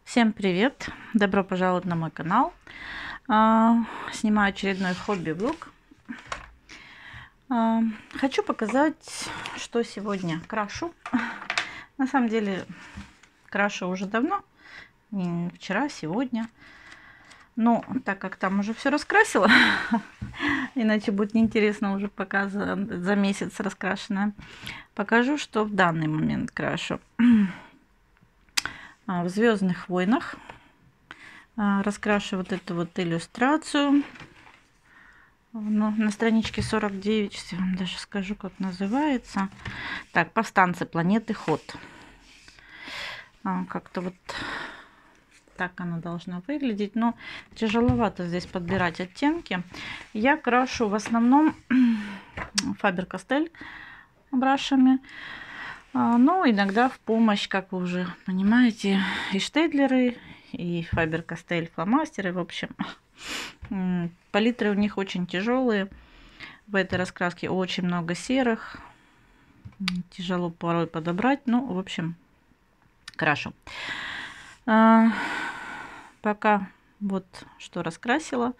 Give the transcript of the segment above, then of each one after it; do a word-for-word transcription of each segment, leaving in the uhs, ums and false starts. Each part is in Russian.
Всем привет! Добро пожаловать на мой канал. А, Снимаю очередной хобби-влог. А, Хочу показать, что сегодня крашу. На самом деле крашу уже давно, не вчера, сегодня. Но так как там уже все раскрасила, иначе будет неинтересно уже пока за, за месяц раскрашенная, покажу, что в данный момент крашу. В «Звездных войнах» раскрашу вот эту вот иллюстрацию. Ну, на страничке сорок девять, я вам даже скажу, как называется. Так, «Повстанцы планеты Ход». Как-то вот так оно должно выглядеть. Но тяжеловато здесь подбирать оттенки. Я крашу в основном Faber-Castell брашами. Но иногда в помощь, как вы уже понимаете, и штедлеры, и Faber-Castell фломастеры. В общем, палитры у них очень тяжелые. В этой раскраске очень много серых. Тяжело порой подобрать. Ну, в общем, крашу. Пока вот что раскрасила.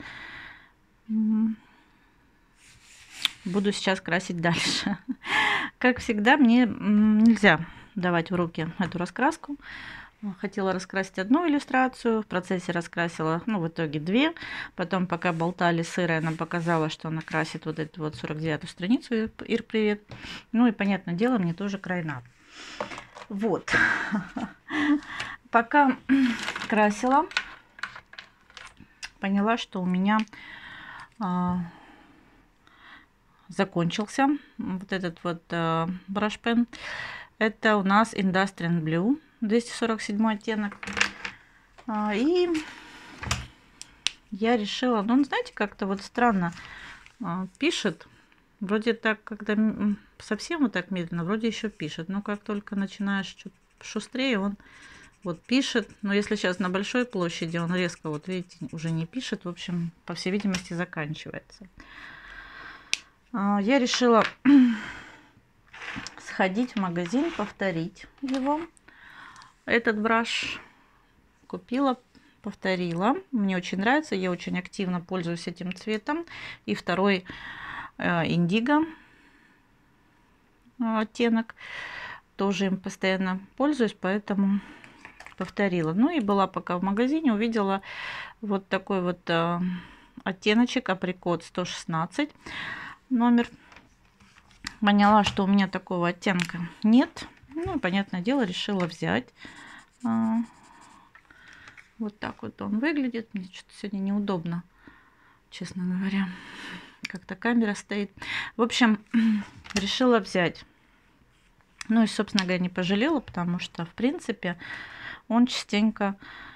Буду сейчас красить дальше. Как всегда, мне нельзя давать в руки эту раскраску. Хотела раскрасить одну иллюстрацию, в процессе раскрасила, ну, в итоге две. Потом, пока болтали с Ирой, она показала, что она красит вот эту вот сорок девятую страницу. Ир, привет. Ну и, понятное дело, мне тоже край надо. Вот. Пока красила, поняла, что у меня а, закончился вот этот вот а, брашпен. Это у нас Industrial Blue, двести сорок седьмой оттенок. А, и я решила, ну, знаете, как-то вот странно а, пишет. Вроде так, когда совсем вот так медленно, вроде еще пишет. Но как только начинаешь чуть шустрее, он вот пишет. Но если сейчас на большой площади, он резко, вот видите, уже не пишет. В общем, по всей видимости, заканчивается. А, я решила сходить в магазин, повторить его. Этот браш купила, повторила. Мне очень нравится, я очень активно пользуюсь этим цветом. И второй э, индиго оттенок. Тоже им постоянно пользуюсь, поэтому повторила. Ну и была пока в магазине, увидела вот такой вот э, оттеночек априкот сто шестнадцать номер. Поняла, что у меня такого оттенка нет. Ну, понятное дело, решила взять. Вот так вот он выглядит. Мне что-то сегодня неудобно, честно говоря. Как-то камера стоит. В общем, решила взять. Ну и, собственно говоря, не пожалела, потому что, в принципе, он частенько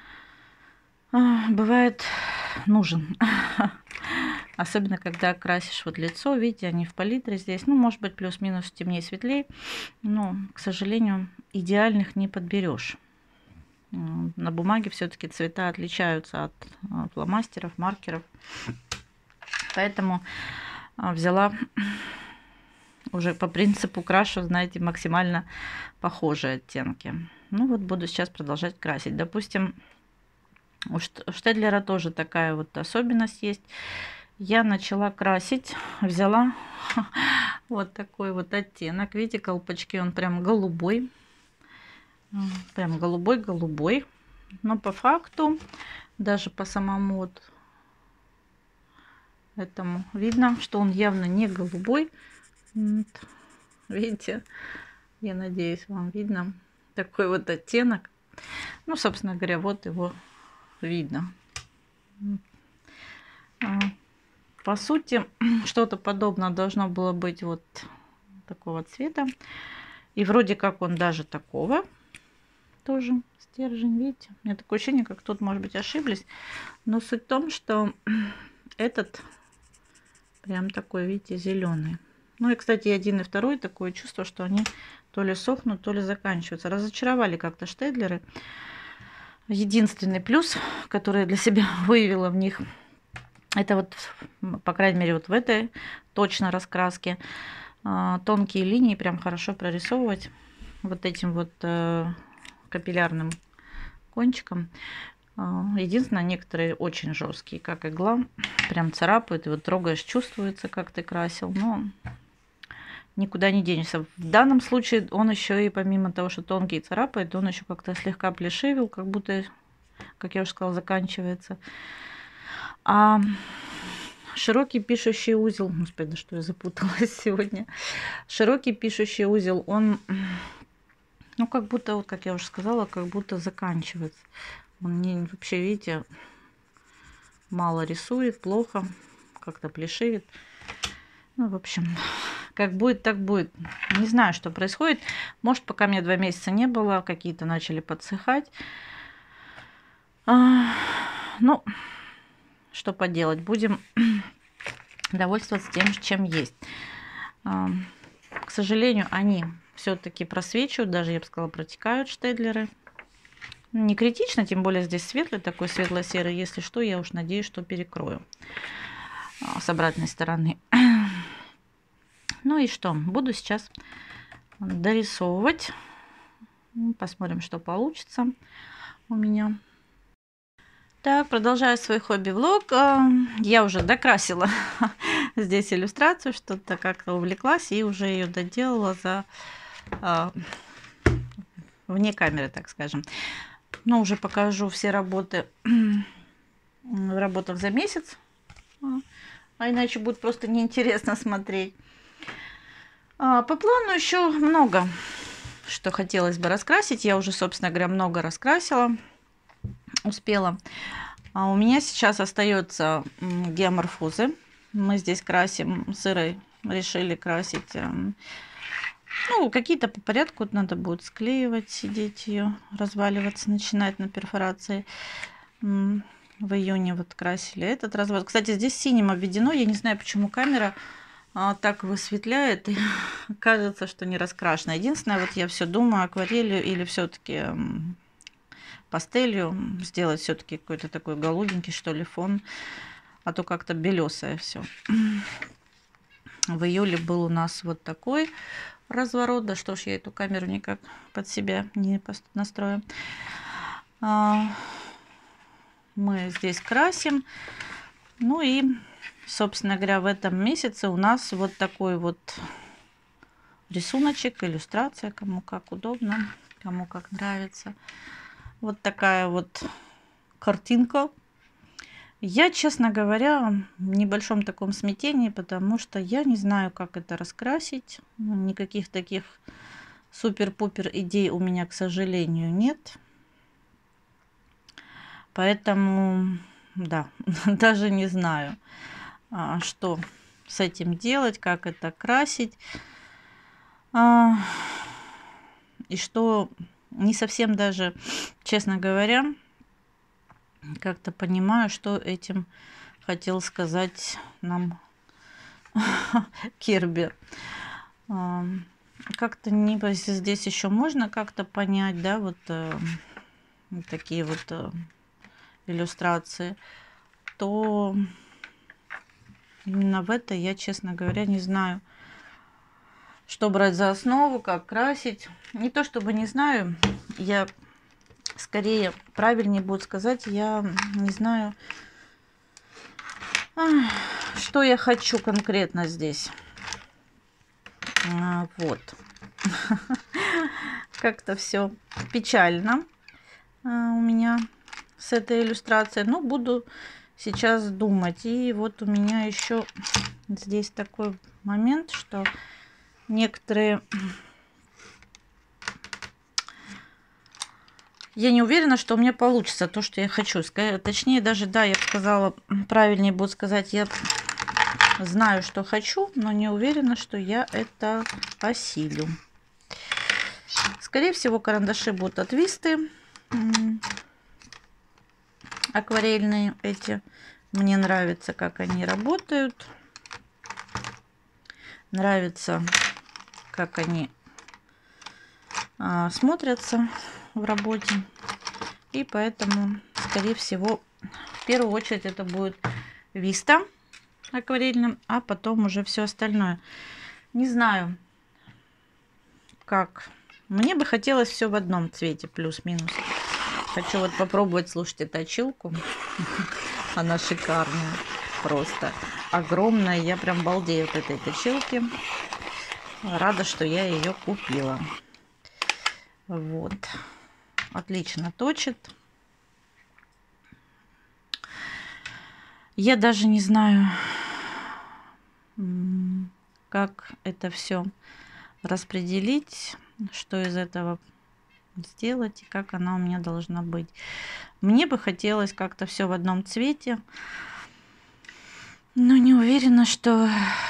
бывает нужен. Особенно, когда красишь вот лицо, видите, они в палитре здесь. Ну, может быть, плюс-минус темнее, светлее. Но, к сожалению, идеальных не подберешь. На бумаге все-таки цвета отличаются от фломастеров, маркеров. Поэтому взяла уже по принципу крашу, знаете, максимально похожие оттенки. Ну вот буду сейчас продолжать красить. Допустим, у Штедлера тоже такая вот особенность есть. Я начала красить, взяла вот такой вот оттенок. Видите, колпачки, он прям голубой. Прям голубой-голубой. Но по факту, даже по самому вот этому видно, что он явно не голубой. Вот. Видите, я надеюсь, вам видно такой вот оттенок. Ну, собственно говоря, вот его видно. По сути, что-то подобное должно было быть вот такого цвета. И вроде как он даже такого тоже стержень, видите. У меня такое ощущение, как тут, может быть, ошиблись. Но суть в том, что этот прям такой, видите, зеленый. Ну и, кстати, и один, и второй такое чувство, что они то ли сохнут, то ли заканчиваются. Разочаровали как-то штедлеры. Единственный плюс, который я для себя выявила в них, это вот, по крайней мере, вот в этой точно раскраске тонкие линии прям хорошо прорисовывать вот этим вот капиллярным кончиком. Единственное, некоторые очень жесткие, как игла, прям царапают, и вот трогаешь, чувствуется, как ты красил, но никуда не денешься. В данном случае он еще и помимо того, что тонкий царапает, он еще как-то слегка плешивил, как будто, как я уже сказала, заканчивается. А широкий пишущий узел, господи, что я запуталась сегодня. Широкий пишущий узел, он, ну, как будто, вот как я уже сказала, как будто заканчивается. Он не, вообще, видите, мало рисует, плохо, как-то плешивит. Ну, в общем, как будет, так будет. Не знаю, что происходит. Может, пока меня два месяца не было, какие-то начали подсыхать. А, ну, что поделать. Будем довольствоваться тем, чем есть. А, к сожалению, они все-таки просвечивают, даже, я бы сказала, протекают штедлеры. Не критично, тем более здесь светлый, такой светло-серый. Если что, я уж надеюсь, что перекрою с обратной стороны. Ну и что? Буду сейчас дорисовывать. Посмотрим, что получится у меня. Так, продолжаю свой хобби-влог. Я уже докрасила здесь иллюстрацию, что-то как-то увлеклась и уже ее доделала за вне камеры, так скажем. Но уже покажу все работы, работав за месяц, а иначе будет просто неинтересно смотреть. По плану еще много, что хотелось бы раскрасить. Я уже, собственно говоря, много раскрасила, успела. А у меня сейчас остается геоморфозы. Мы здесь красим с Ирой, решили красить. Ну, какие-то по порядку вот надо будет склеивать, сидеть ее, разваливаться, начинать на перфорации. В июне вот красили этот развод. Кстати, здесь синим обведено. Я не знаю, почему камера а, так высветляет. И кажется, что не раскрашено. Единственное, вот я все думаю, акварелью или все-таки пастелью сделать все-таки какой-то такой голубенький, что ли, фон. А то как-то белесое все. В июле был у нас вот такой разворот. Да что ж, я эту камеру никак под себя не настрою. А, мы здесь красим. Ну и, собственно говоря, в этом месяце у нас вот такой вот рисуночек, иллюстрация, кому как удобно, кому как нравится. Вот такая вот картинка. Я, честно говоря, в небольшом таком смятении, потому что я не знаю, как это раскрасить. Никаких таких супер-пупер идей у меня, к сожалению, нет. Поэтому, да, даже не знаю, что с этим делать, как это красить. И что не совсем даже, честно говоря, как-то понимаю, что этим хотел сказать нам Кирби. Как-то не здесь еще можно как-то понять, да, вот э, такие вот э, иллюстрации, то именно в это я, честно говоря, не знаю, что брать за основу, как красить. Не то чтобы не знаю, я скорее правильнее будет сказать, я не знаю, что я хочу конкретно здесь. Вот. Как-то все печально у меня с этой иллюстрацией. Но буду сейчас думать. И вот у меня еще здесь такой момент, что некоторые... Я не уверена, что у меня получится то, что я хочу. Точнее, даже, да, я бы сказала, правильнее будет сказать, я знаю, что хочу, но не уверена, что я это осилю. Скорее всего, карандаши будут отвисты. Акварельные эти. Мне нравится, как они работают. Нравится, как они а, смотрятся в работе. И поэтому, скорее всего, в первую очередь это будет Виста акварельным, а потом уже все остальное. Не знаю, как. Мне бы хотелось все в одном цвете, плюс-минус. Хочу вот попробовать, слушайте, точилку. Она шикарная. Просто огромная. Я прям балдею от этой точилки. Рада, что я ее купила. Вот. Отлично точит. Я даже не знаю, как это все распределить, что из этого сделать и как она у меня должна быть. Мне бы хотелось как-то все в одном цвете, но не уверена, что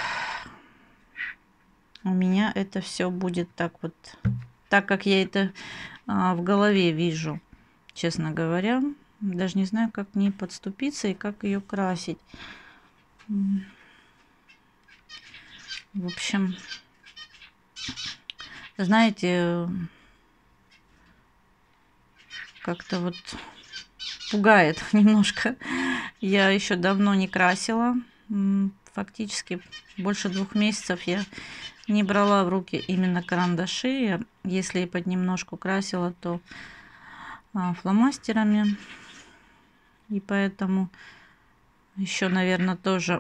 у меня это все будет так вот, так как я это а, в голове вижу, честно говоря. Даже не знаю, как к ней подступиться и как ее красить. В общем, знаете, как-то вот пугает немножко. Я еще давно не красила. Фактически больше двух месяцев я не брала в руки именно карандаши. Я, если и поднемножку красила, то а, фломастерами. И поэтому еще, наверное, тоже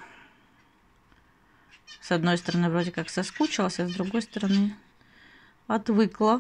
с одной стороны вроде как соскучилась, а с другой стороны отвыкла.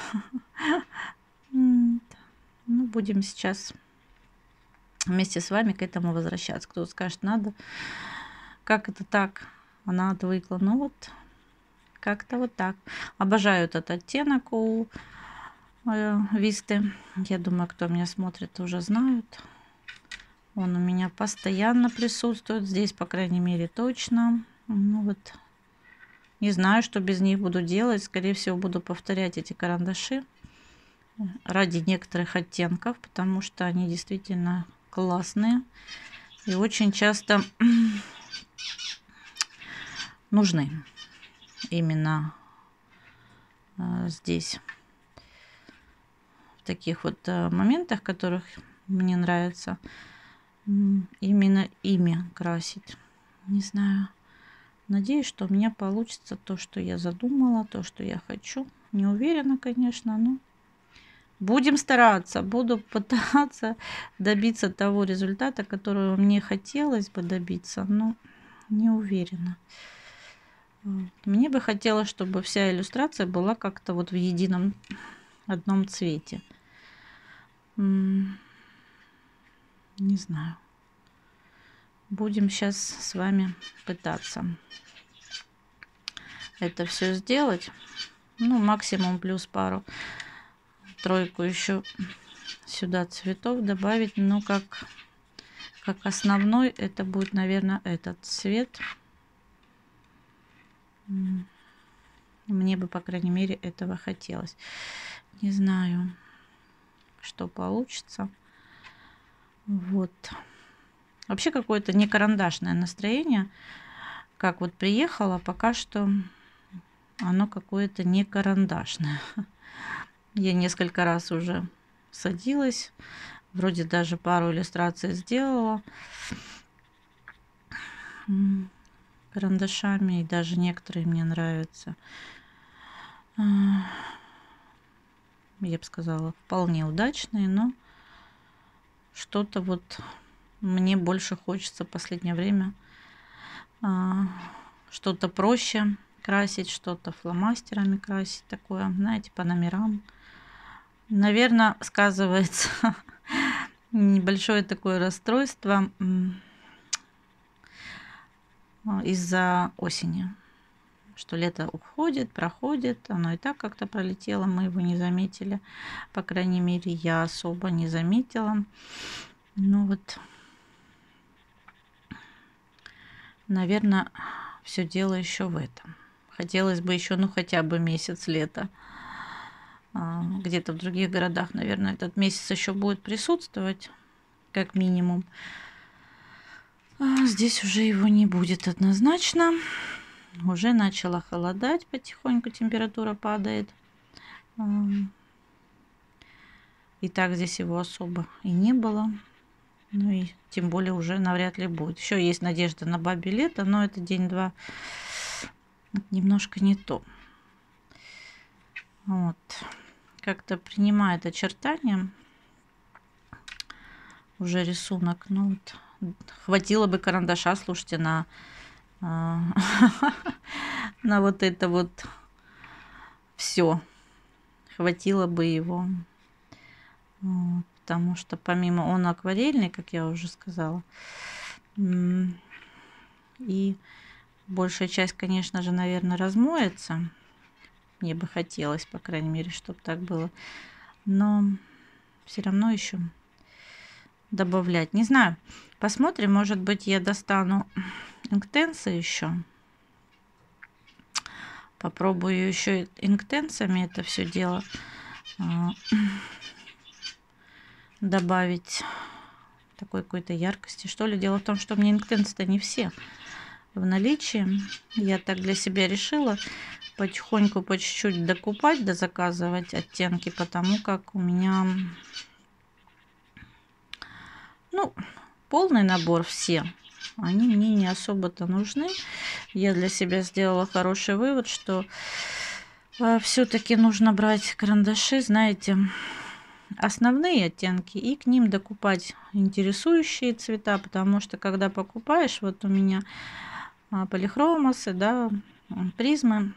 Ну, будем сейчас вместе с вами к этому возвращаться. Кто скажет, надо, как это так, она отвыкла. Ну вот, как-то вот так. Обожаю этот оттенок у э, Висты. Я думаю, кто меня смотрит, уже знают. Он у меня постоянно присутствует. Здесь, по крайней мере, точно. Ну вот, не знаю, что без них буду делать. Скорее всего, буду повторять эти карандаши ради некоторых оттенков, потому что они действительно классные и очень часто нужны именно здесь, в таких вот моментах, которых мне нравится именно ими красить. Не знаю. Надеюсь, что у меня получится то, что я задумала, то, что я хочу. Не уверена, конечно, но будем стараться. Буду пытаться добиться того результата, которого мне хотелось бы добиться, но не уверена. Мне бы хотелось, чтобы вся иллюстрация была как-то вот в едином одном цвете. Не знаю. Будем сейчас с вами пытаться это все сделать. Ну, максимум плюс пару, тройку еще сюда цветов добавить. Но как, как основной это будет, наверное, этот цвет. Мне бы, по крайней мере, этого хотелось. Не знаю, что получится. Вот. Вообще какое-то не карандашное настроение. Как вот приехала, пока что оно какое-то не карандашное. Я несколько раз уже садилась. Вроде даже пару иллюстраций сделала карандашами. И даже некоторые мне нравятся. Я бы сказала, вполне удачные. Но что-то вот мне больше хочется в последнее время что-то проще красить, что-то фломастерами красить, такое, знаете, по номерам. Наверное, сказывается небольшое такое расстройство из-за осени, что лето уходит, проходит, оно и так как-то пролетело, мы его не заметили, по крайней мере, я особо не заметила. Ну вот, наверное, все дело еще в этом. Хотелось бы еще, ну, хотя бы месяц лета. Где-то в других городах, наверное, этот месяц еще будет присутствовать, как минимум. А здесь уже его не будет однозначно. Уже начало холодать потихоньку, температура падает. И так здесь его особо и не было. Ну и тем более уже навряд ли будет. Еще есть надежда на бабье лето, но это день-два. Немножко не то. Вот. Как-то принимает очертания уже рисунок. Ну, вот, хватило бы карандаша, слушайте, на, на вот это вот все. Хватило бы его. Потому что помимо он акварельный, как я уже сказала, и большая часть, конечно же, наверное, размоется. Мне бы хотелось, по крайней мере, чтобы так было. Но все равно еще добавлять. Не знаю. Посмотрим. Может быть, я достану инктенсы еще. Попробую еще инктенсами это все дело добавить такой какой-то яркости. Что ли? Дело в том, что мне инктенсы-то не все в наличии. Я так для себя решила потихоньку, по чуть-чуть докупать, дозаказывать оттенки, потому как у меня, ну, полный набор все. Они мне не особо-то нужны. Я для себя сделала хороший вывод, что э, все-таки нужно брать карандаши, знаете, основные оттенки и к ним докупать интересующие цвета, потому что когда покупаешь, вот у меня полихромасы, да, призмы,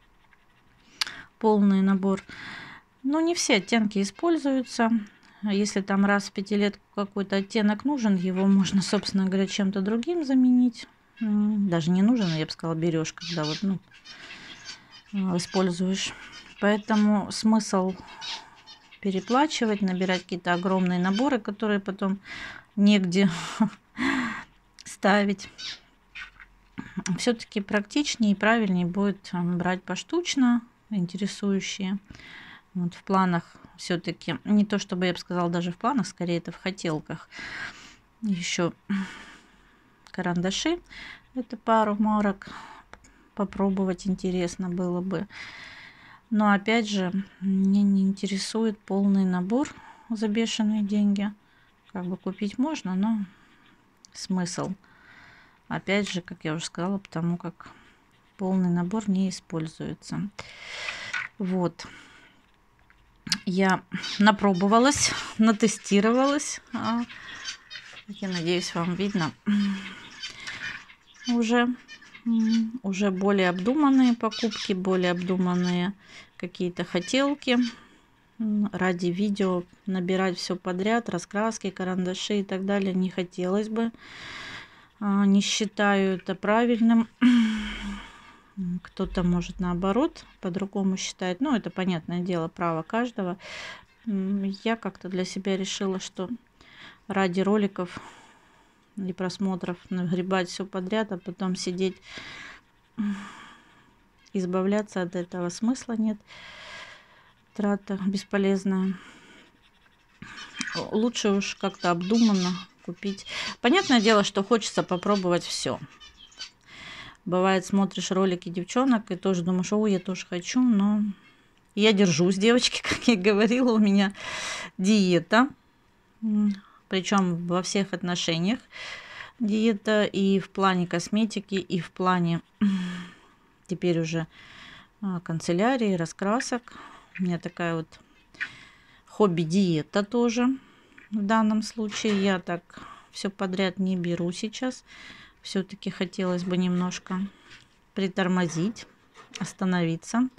полный набор, но не все оттенки используются. Если там раз в пятилетку какой-то оттенок нужен, его можно, собственно говоря, чем-то другим заменить. Даже не нужен, я бы сказала, берешь, когда вот, ну, используешь. Поэтому смысл переплачивать, набирать какие-то огромные наборы, которые потом негде ставить. Все-таки практичнее и правильнее будет брать поштучно, интересующие. Вот в планах все-таки, не то чтобы я бы сказала даже в планах, скорее это в хотелках. Еще карандаши, это пару марок попробовать интересно было бы. Но опять же, мне не интересует полный набор за бешеные деньги. Как бы купить можно, но смысл. Опять же, как я уже сказала, потому как полный набор не используется. Вот. Я напробовалась, натестировалась. Я надеюсь, вам видно. Уже, уже более обдуманные покупки, более обдуманные какие-то хотелки. Ради видео набирать все подряд, раскраски, карандаши и так далее не хотелось бы. Не считаю это правильным. Кто-то может наоборот по-другому считать. Ну, это понятное дело, право каждого. Я как-то для себя решила, что ради роликов и просмотров нагребать все подряд, а потом сидеть, избавляться от этого смысла нет. Трата бесполезная. Лучше уж как-то обдуманно купить. Понятное дело, что хочется попробовать все. Бывает, смотришь ролики девчонок и тоже думаешь, о, я тоже хочу, но я держусь, девочки, как я говорила, у меня диета, причем во всех отношениях диета, и в плане косметики, и в плане теперь уже канцелярии, раскрасок. У меня такая вот хобби-диета тоже в данном случае. Я так все подряд не беру сейчас. Все-таки хотелось бы немножко притормозить, остановиться.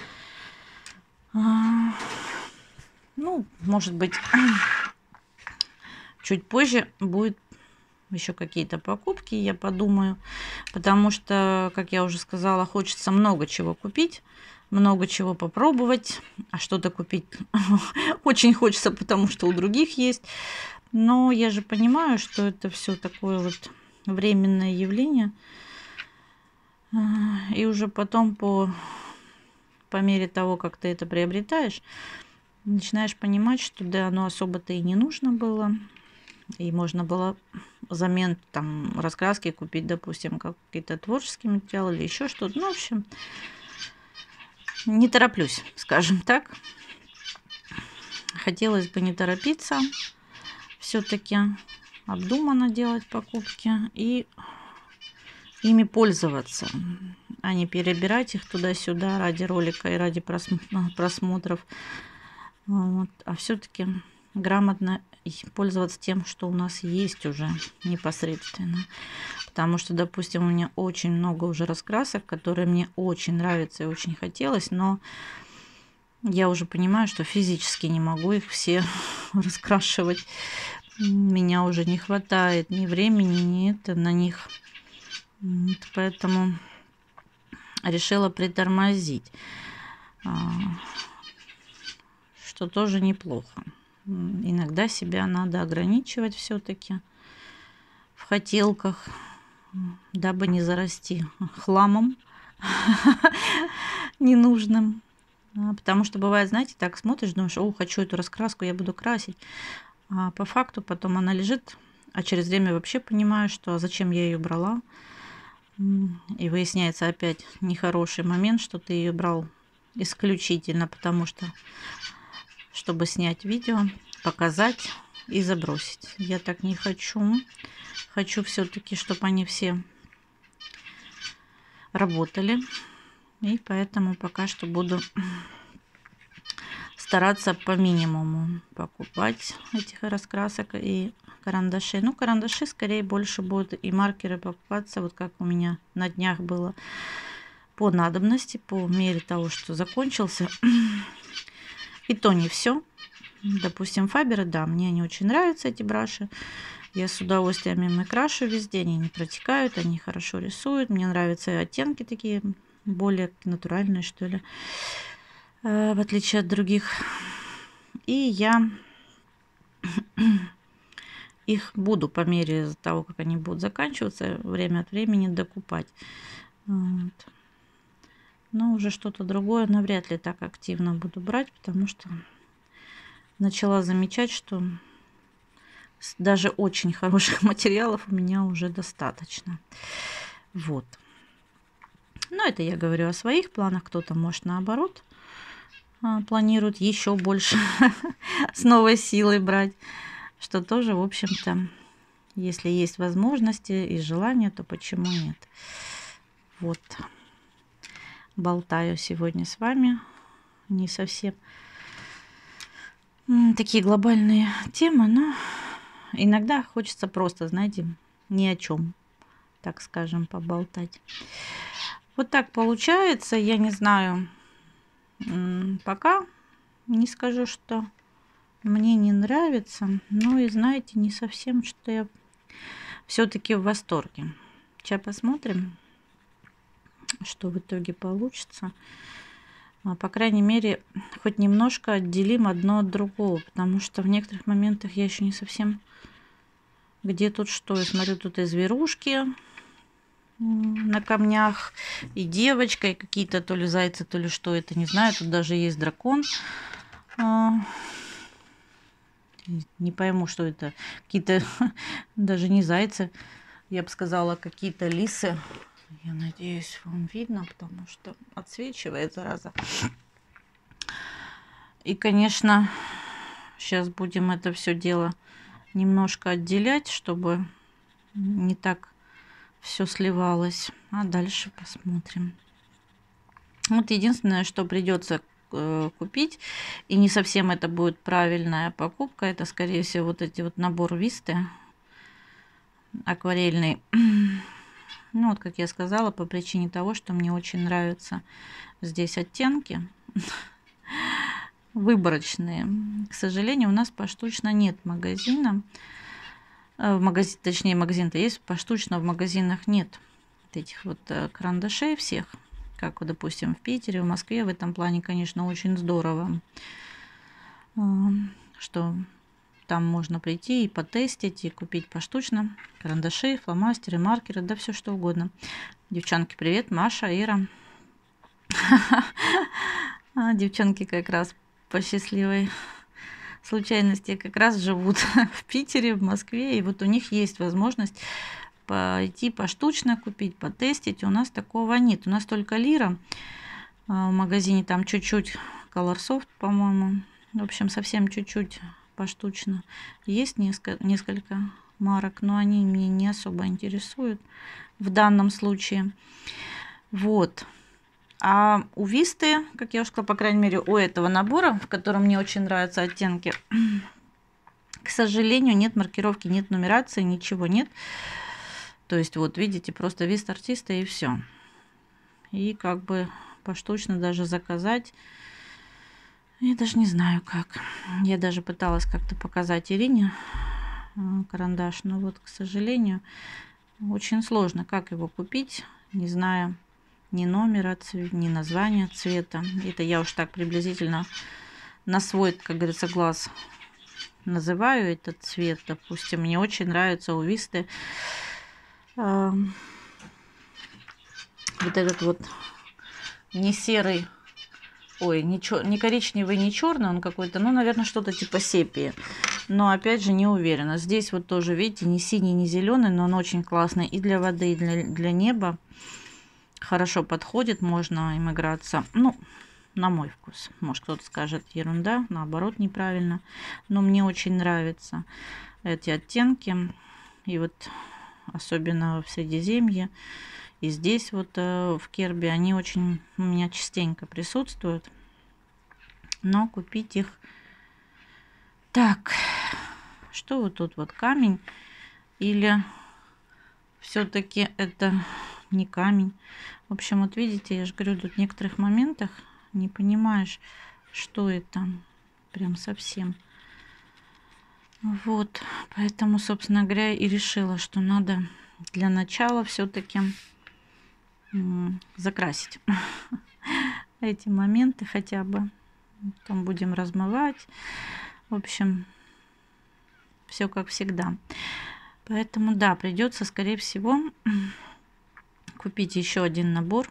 Ну, может быть, чуть позже будет еще какие-то покупки, я подумаю. Потому что, как я уже сказала, хочется много чего купить, много чего попробовать. А что-то купить очень хочется, потому что у других есть. Но я же понимаю, что это все такое вот временное явление, и уже потом по, по мере того, как ты это приобретаешь, начинаешь понимать, что да, оно особо-то и не нужно было, и можно было взамен там раскраски купить, допустим, какие-то творческие материалы или еще что-то. Ну, в общем, не тороплюсь, скажем так. Хотелось бы не торопиться, все-таки обдуманно делать покупки и ими пользоваться, а не перебирать их туда-сюда ради ролика и ради просмотров. Вот. А все-таки грамотно пользоваться тем, что у нас есть уже непосредственно. Потому что, допустим, у меня очень много уже раскрасок, которые мне очень нравятся и очень хотелось, но я уже понимаю, что физически не могу их все раскрашивать. Меня уже не хватает ни времени, ни это на них. Вот, поэтому решила притормозить, что тоже неплохо. Иногда себя надо ограничивать все-таки в хотелках, дабы не зарасти хламом ненужным. Потому что бывает, знаете, так смотришь, думаешь, о, хочу эту раскраску, я буду красить. А по факту потом она лежит, а через время вообще понимаю, что зачем я ее брала. И выясняется опять нехороший момент, что ты ее брал исключительно потому, что чтобы снять видео, показать и забросить. Я так не хочу. Хочу все-таки, чтобы они все работали. И поэтому пока что буду стараться по минимуму покупать этих раскрасок и карандашей. Ну, карандаши скорее больше будут и маркеры покупаться, вот как у меня на днях было, по надобности, по мере того, что закончился. И то не все. Допустим, Фаберы, да, мне они очень нравятся, эти браши. Я с удовольствием им и крашу везде, они не протекают, они хорошо рисуют. Мне нравятся оттенки такие, более натуральные, что ли, в отличие от других. И я их буду по мере того, как они будут заканчиваться, время от времени докупать. Вот. Но уже что-то другое навряд ли так активно буду брать, потому что начала замечать, что даже очень хороших материалов у меня уже достаточно. Вот. Но это я говорю о своих планах. Кто-то, может, наоборот, планирует еще больше с новой силой брать. Что тоже, в общем-то, если есть возможности и желание, то почему нет? Вот. Болтаю сегодня с вами. Не совсем такие глобальные темы, но иногда хочется просто, знаете, ни о чем, так скажем, поболтать. Вот так получается. Я не знаю, пока не скажу, что мне не нравится. Ну и знаете, не совсем, что я все-таки в восторге. Сейчас посмотрим, что в итоге получится. По крайней мере, хоть немножко отделим одно от другого, потому что в некоторых моментах я еще не совсем где тут что. Я смотрю, тут и зверушки на камнях, и девочка, и какие-то то ли зайцы, то ли что это, не знаю. Тут даже есть дракон. Не пойму, что это. Какие-то даже не зайцы, я бы сказала, какие-то лисы. Я надеюсь, вам видно, потому что отсвечивает, зараза. И, конечно, сейчас будем это все дело немножко отделять, чтобы не так все сливалось. А дальше посмотрим. Вот единственное, что придется купить, и не совсем это будет правильная покупка, это, скорее всего, вот эти вот набор Висты акварельный. Ну, вот, как я сказала, по причине того, что мне очень нравятся здесь оттенки выборочные. К сожалению, у нас поштучно нет магазина. В магазин, точнее, магазин-то есть, поштучно в магазинах нет вот этих вот карандашей всех. Как, вот, допустим, в Питере, в Москве. В этом плане, конечно, очень здорово, что там можно прийти и потестить, и купить поштучно карандаши, фломастеры, маркеры, да все что угодно. Девчонки, привет, Маша, Ира. Девчонки как раз по счастливой случайности как раз живут в Питере, в Москве, и вот у них есть возможность пойти поштучно купить, потестить. У нас такого нет. У нас только Лира. В магазине там чуть-чуть Colorsoft, по-моему. В общем, совсем чуть-чуть поштучно. Есть несколько, несколько марок, но они мне не особо интересуют в данном случае. Вот. А у Висты, как я уже сказала, по крайней мере, у этого набора, в котором мне очень нравятся оттенки, К сожалению, нет маркировки, нет нумерации, ничего нет. То есть вот видите, просто вист артиста и все. И как бы поштучно даже заказать. Я даже не знаю как. Я даже пыталась как-то показать Ирине карандаш, но вот, к сожалению, очень сложно. Как его купить, не знаю ни номера, ни названия цвета. Это я уж так приблизительно на свой, как говорится, глаз называю этот цвет. Допустим, мне очень нравится у Висты э, вот этот вот не серый, ой, не, чер, не коричневый, не черный, он какой-то, ну, наверное, что-то типа сепии. Но опять же не уверена. Здесь вот тоже, видите, не синий, не зеленый, но он очень классный и для воды, и для, для неба. Хорошо подходит, можно им играться. Ну, на мой вкус. Может, кто-то скажет ерунда, наоборот, неправильно. Но мне очень нравятся эти оттенки. И вот особенно в Средиземье. И здесь вот э, в Керби они очень у меня частенько присутствуют. Но купить их... Так, что вот тут вот камень? Или все-таки это не камень? В общем, вот видите, я же говорю, тут в некоторых моментах не понимаешь, что это. Прям совсем. Вот, поэтому, собственно говоря, и решила, что надо для начала все-таки закрасить эти моменты хотя бы. Там будем размывать. В общем, все как всегда. Поэтому, да, придется, скорее всего, купить еще один набор.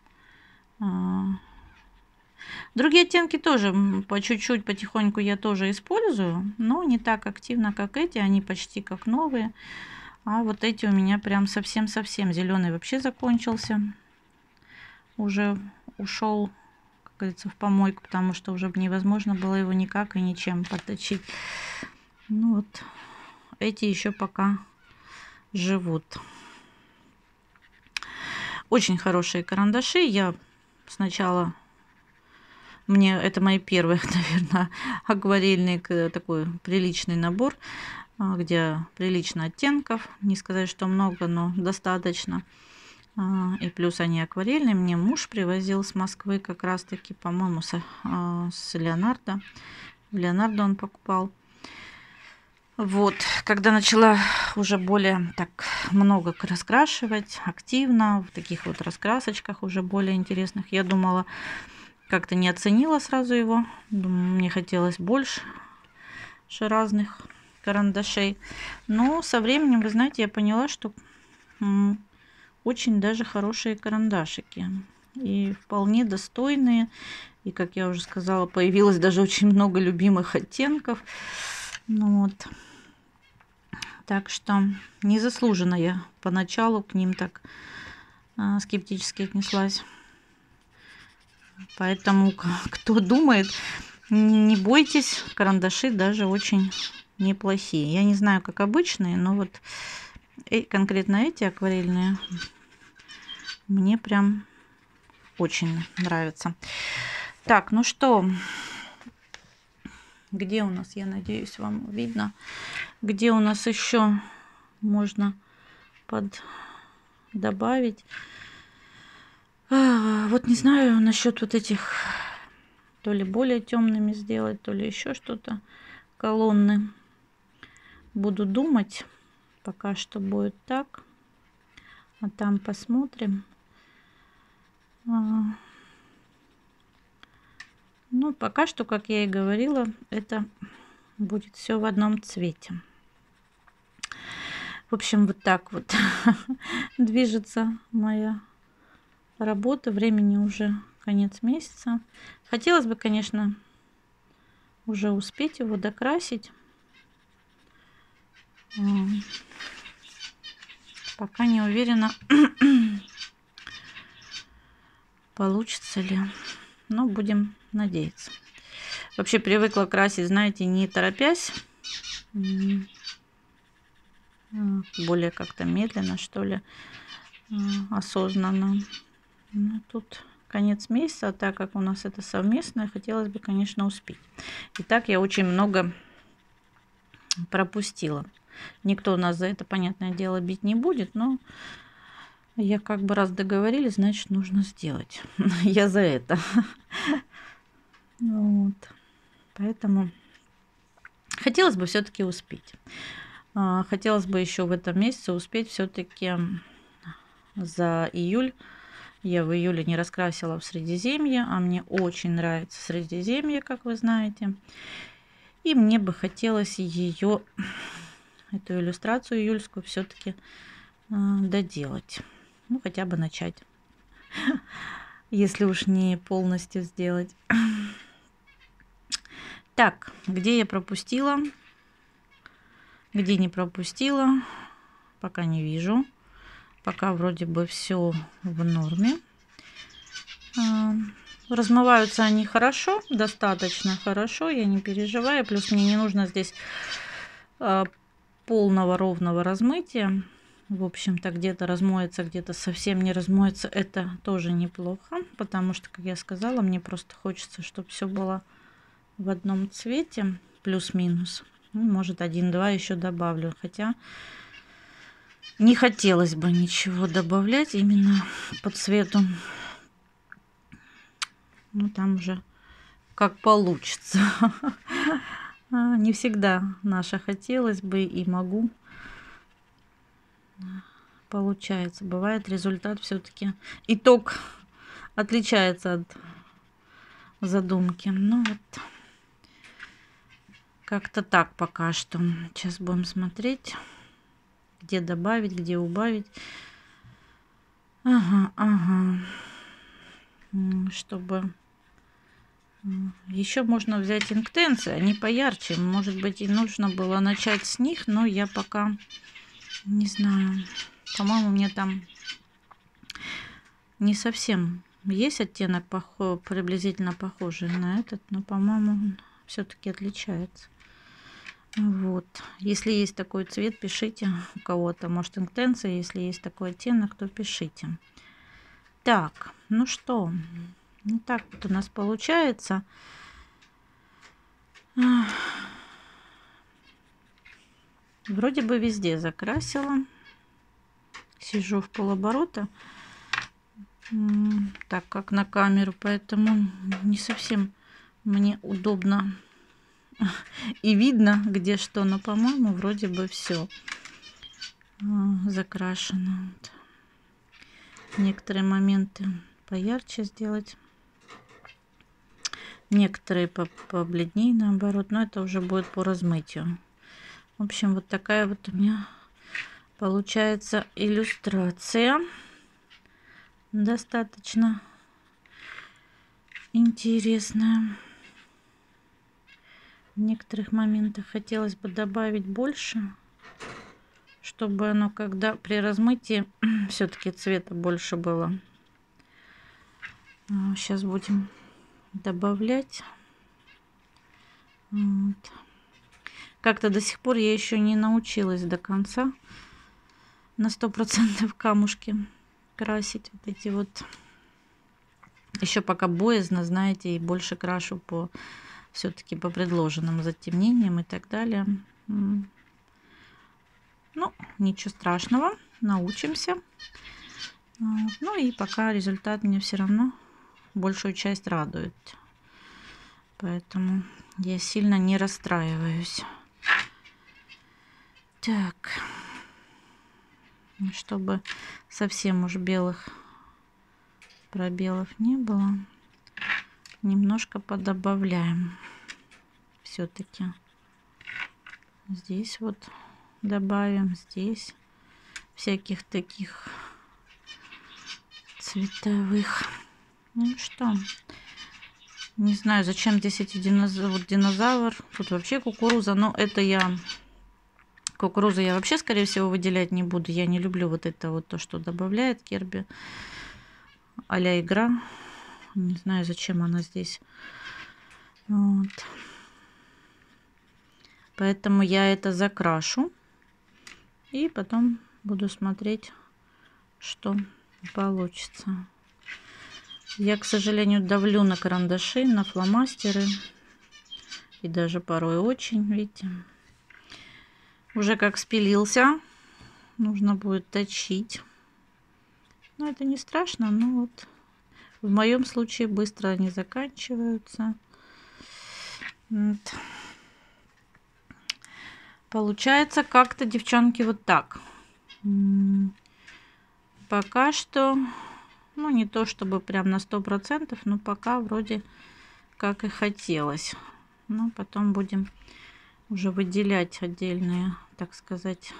Другие оттенки тоже по чуть-чуть, потихоньку я тоже использую, но не так активно, как эти. Они почти как новые. А вот эти у меня прям совсем-совсем. Зеленый вообще закончился. Уже ушел, как говорится, в помойку, потому что уже невозможно было его никак и ничем подточить. Ну вот, эти еще пока живут. Очень хорошие карандаши. Я сначала... Мне это мои первые, наверное, акварельный такой приличный набор, где прилично оттенков. Не сказать, что много, но достаточно. И плюс они акварельные. Мне муж привозил с Москвы как раз-таки, по-моему, с, с Леонардо. Леонардо он покупал. Вот, когда начала уже более так много раскрашивать, активно, в таких вот раскрасочках уже более интересных, я думала, как-то не оценила сразу его. Думаю, мне хотелось больше разных карандашей. Но со временем, вы знаете, я поняла, что очень даже хорошие карандашики. И вполне достойные. И, как я уже сказала, появилось даже очень много любимых оттенков. Ну вот. Так что незаслуженно я поначалу к ним так а, скептически отнеслась. Поэтому, кто думает, не бойтесь, карандаши даже очень неплохие. Я не знаю, как обычные, но вот конкретно эти акварельные мне прям очень нравятся. Так, ну что, где у нас, я надеюсь, вам видно, где у нас еще можно под добавить. А, вот не знаю насчет вот этих, то ли более темными сделать, то ли еще что-то, колонны. Буду думать. Пока что будет так. А там посмотрим. А, ну, пока что, как я и говорила, это будет все в одном цвете. В общем, вот так вот движется моя работа. Времени уже конец месяца. Хотелось бы, конечно, уже успеть его докрасить. Пока не уверена, получится ли. Но будем надеяться. Вообще привыкла красить, знаете, не торопясь. Более как-то медленно, что ли, осознанно. Ну, тут конец месяца, а так как у нас это совместное, хотелось бы, конечно, успеть. Итак, я очень много пропустила. Никто нас за это, понятное дело, бить не будет, но я как бы раз договорились, значит, нужно сделать. Я за это. Вот. Поэтому хотелось бы все-таки успеть. Хотелось бы еще в этом месяце успеть все-таки за июль. Я в июле не раскрасила в Средиземье, а мне очень нравится Средиземье, как вы знаете. И мне бы хотелось ее, эту иллюстрацию июльскую, все-таки доделать. Ну, хотя бы начать. Если уж не полностью сделать. Так, где я пропустила? Где не пропустила? Пока не вижу. Пока вроде бы все в норме. Размываются они хорошо, достаточно хорошо, я не переживаю. Плюс мне не нужно здесь полного ровного размытия. В общем-то, где-то размоется, где-то совсем не размоется. Это тоже неплохо, потому что, как я сказала, мне просто хочется, чтобы все было в одном цвете, плюс-минус. Ну, может, один-два еще добавлю, хотя не хотелось бы ничего добавлять именно по цвету. Ну, там уже как получится. Не всегда наша хотелось бы и могу. Получается. Бывает результат все-таки. Итог отличается от задумки. Ну вот. Как-то так пока что. Сейчас будем смотреть, где добавить, где убавить. Ага, ага. Чтобы... Еще можно взять интенции, они поярче. Может быть, и нужно было начать с них, но я пока не знаю. По-моему, мне там не совсем есть оттенок похож, приблизительно похожий на этот, но, по-моему, все-таки отличается. Вот. Если есть такой цвет, пишите у кого-то. Может, интенция, если есть такой оттенок, то пишите. Так, ну что... Ну, так вот у нас получается. Вроде бы везде закрасила. Сижу в полоборота, так как на камеру, поэтому не совсем мне удобно и видно, где что. Но, по-моему, вроде бы все закрашено. Некоторые моменты поярче сделать. Некоторые побледнее, наоборот, но это уже будет по размытию. В общем, вот такая вот у меня получается иллюстрация. Достаточно интересная. В некоторых моментах хотелось бы добавить больше, чтобы оно, когда при размытии, все-таки цвета больше было. Сейчас будем добавлять. Вот. Как-то до сих пор я еще не научилась до конца на сто процентов камушки красить. Вот эти вот. Еще пока боязно, знаете, и больше крашу по все-таки по предложенным затемнениям и так далее. Ну, ничего страшного, научимся. Ну и пока результат мне все равно большую часть радует. Поэтому я сильно не расстраиваюсь. Так. Чтобы совсем уж белых пробелов не было, немножко подобавляем. Все-таки здесь вот добавим, здесь всяких таких цветовых. Ну что, не знаю, зачем здесь эти динозавр, вот динозавр. Тут вообще кукуруза, но это я... Кукурузу я вообще, скорее всего, выделять не буду. Я не люблю вот это вот то, что добавляет Керби. А-ля игра. Не знаю, зачем она здесь. Вот. Поэтому я это закрашу. И потом буду смотреть, что получится. Я, к сожалению, давлю на карандаши, на фломастеры. И даже порой очень, видите. Уже как спилился. Нужно будет точить. Но это не страшно, но вот в моем случае быстро они заканчиваются. Вот. Получается как-то, девчонки, вот так. Пока что, ну не то чтобы прям на сто процентов, но пока вроде как и хотелось. Но потом будем уже выделять отдельные, так сказать,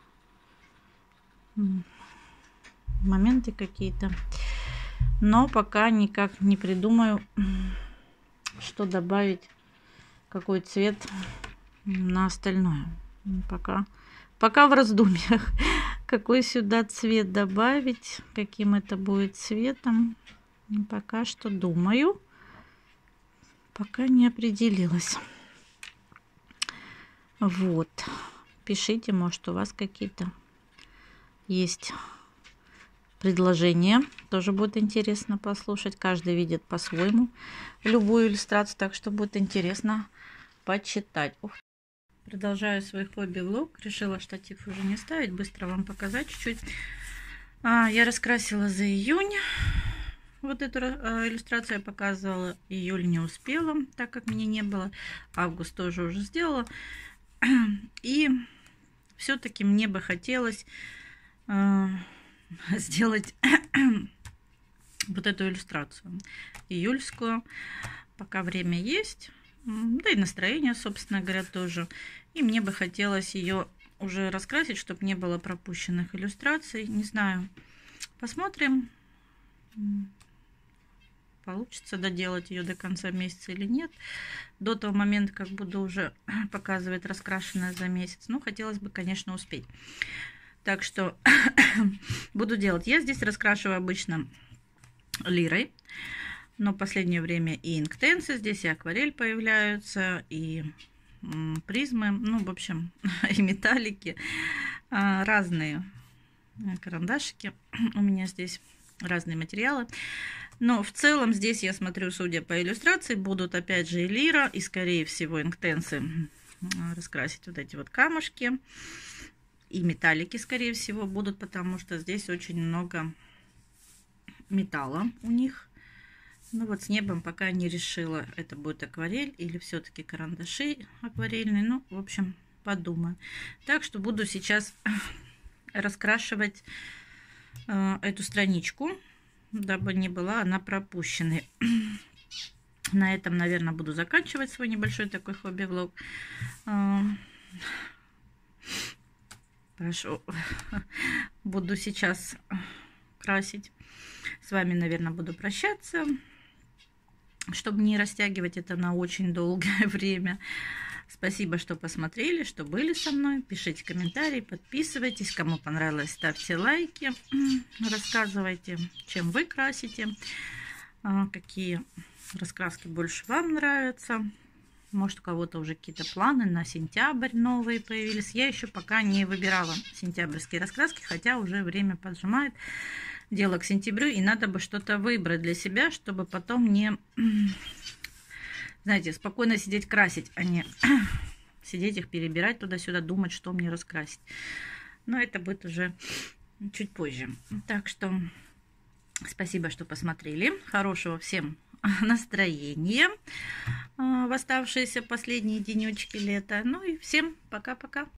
моменты какие-то. Но пока никак не придумаю, что добавить, какой цвет на остальное. Пока, пока в раздумьях, какой сюда цвет добавить, каким это будет цветом. Пока что думаю, пока не определилась. Вот. Пишите, может, у вас какие-то есть предложения. Тоже будет интересно послушать. Каждый видит по-своему любую иллюстрацию, так что будет интересно почитать. Ух. Продолжаю свой хобби-влог. Решила штатив уже не ставить, быстро вам показать чуть-чуть. А, я раскрасила за июнь. Вот эту а, иллюстрацию я показывала. Июль не успела, так как меня не было. Август тоже уже сделала. И все-таки мне бы хотелось э, сделать вот эту иллюстрацию июльскую, пока время есть, да и настроение, собственно говоря, тоже. И мне бы хотелось ее уже раскрасить, чтобы не было пропущенных иллюстраций. Не знаю, посмотрим, получится доделать ее до конца месяца или нет. До того момента, как буду уже показывать раскрашенное за месяц. Ну, хотелось бы, конечно, успеть. Так что буду делать. Я здесь раскрашиваю обычно лирой. Но в последнее время и инктенсы здесь, и акварель появляются, и призмы. Ну, в общем, и металлики. Разные карандашики. У меня здесь разные материалы. Но в целом здесь, я смотрю, судя по иллюстрации, будут опять же и лира, и скорее всего инктенсы раскрасить вот эти вот камушки. И металлики, скорее всего, будут, потому что здесь очень много металла у них. Ну вот с небом пока не решила, это будет акварель или все-таки карандаши акварельные. Ну, в общем, подумаю. Так что буду сейчас раскрашивать э, эту страничку, дабы не была она пропущенной. На этом, наверное, буду заканчивать свой небольшой такой хобби-влог. Прошу, буду сейчас красить. С вами, наверное, буду прощаться, чтобы не растягивать это на очень долгое время. Спасибо, что посмотрели, что были со мной. Пишите комментарии, подписывайтесь. Кому понравилось, ставьте лайки. Рассказывайте, чем вы красите, какие раскраски больше вам нравятся. Может, у кого-то уже какие-то планы на сентябрь новые появились. Я еще пока не выбирала сентябрьские раскраски, хотя уже время поджимает. Дело к сентябрю, и надо бы что-то выбрать для себя, чтобы потом не... Знаете, спокойно сидеть красить, а не сидеть их перебирать туда-сюда, думать, что мне раскрасить. Но это будет уже чуть позже. Так что спасибо, что посмотрели. Хорошего всем настроения в оставшиеся последние денечки лета. Ну и всем пока-пока.